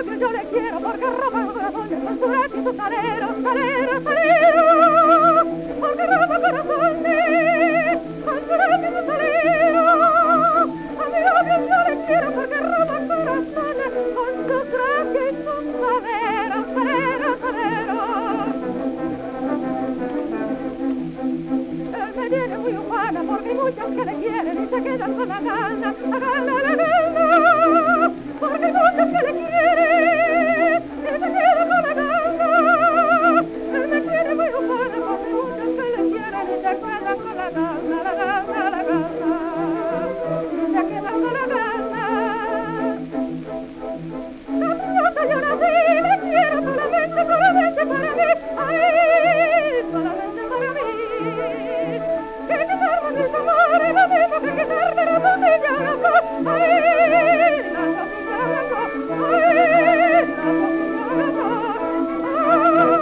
yo le quiero porque roba corazones con su gracia y su salero, salero, salero, porque roba corazones con su gracia y su salero. A mi novio yo le quiero porque roba corazones con su gracia y su salero, salero, salero. Él me tiene muy ufana porque hay muchas que le quieren y se quedan con la gana, la gana, la gana. Porque hay muchos que le quieren y se quedan con la gana. Él me tiene muy ufana porque hay muchos que le quieren y se quedan con la gana, la gana, la gana. Y se quedan con la gana. Tampoco yo nací, le quiero solamente para mí. Ay, solamente para mí. Que quitarme mis amores, lo mismo que quitarme la botella blanca. Ay, la botella blanca. Ay, la botella blanca.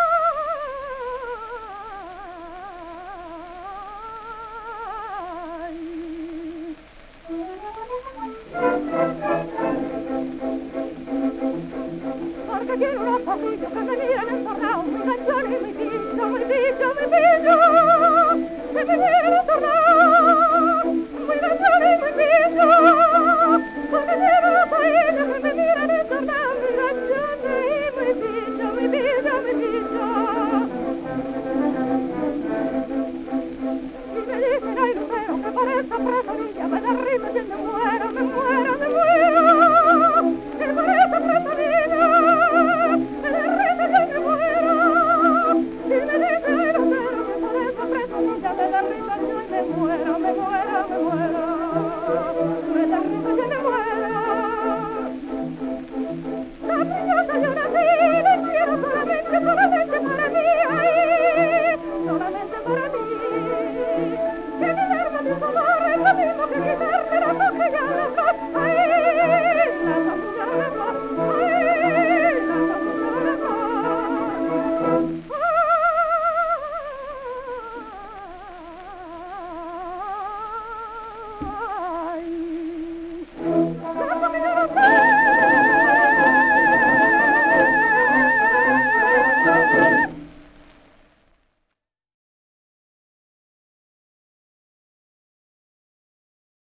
Porque quiero unos pasillos que me miran entornados, muy canchones y muy pillo, muy pillo, muy pillo. Que me miran entornados.